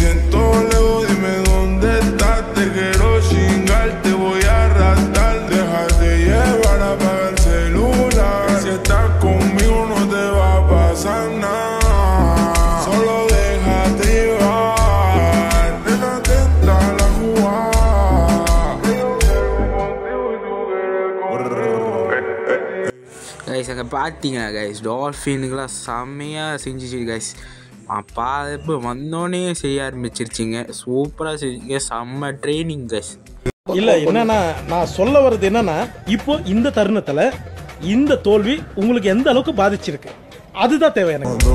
siento lejos, dime dónde estás. Te quiero chingar, te voy a arrastrar. Déjate llevar, apaga el celular. Si estás conmigo no te va a pasar nada. Solo déjate llevar. Nena, atenta a la jugada. Yo quiero contigo y tú quieres conmigo. Guys, அங்கே பார்த்தீங்களா கைஸ் டால்ஃபின்னுக்கெலாம் செம்மையாக செஞ்சிச்சு கைஸ். அப்பா இப்போ வந்தோடனே செய்ய ஆரம்பிச்சிருச்சிங்க. சூப்பராக செஞ்சீங்க, செம்ம ட்ரைனிங் கைஸ். இல்லை என்னன்னா நான் சொல்ல வர்றது என்னன்னா, இப்போ இந்த தருணத்தில் இந்த தோல்வி உங்களுக்கு எந்த அளவுக்கு பாதிச்சிருக்கு அதுதான் தேவை எனக்கு.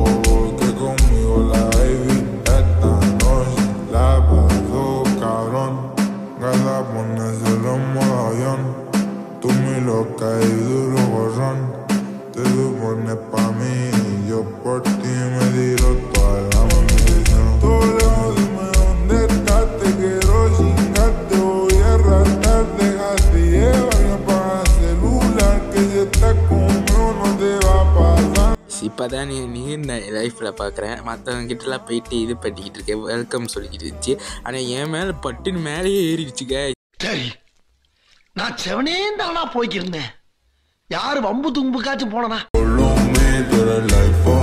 Te supones pa' mí, yo por ti me tiro toda la munición. Todo lejos, dime dónde estás, te quiero chingar, te voy a arrastrar. Déjate llevar, apaga el celular, que si estás conmigo no te va a pasar. இப்போ தான் நீர் லைஃப்பில் பார்க்குறேன். மற்றவங்கிட்டலாம் போயிட்டு இது பண்ணிக்கிட்டு இருக்கேன், வெல்கம் சொல்லிக்கிட்டு இருந்துச்சு. ஆனால் என் மேலே பட்டுன்னு மேலேயே ஏறிடுச்சுங்க. சரி, நான் செவனேந்தானா போய்க்கிருந்தேன். யாரு வம்பு தும்புக்காச்சும் போனா Follow me to the life.